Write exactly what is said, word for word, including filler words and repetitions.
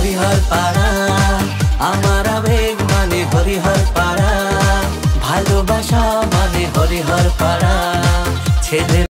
হরিহর পাড়া, আমার আবেগ মানে হরিহর পাড়া, ভালোবাসা মানে হরিহর পাড়া। ছেলে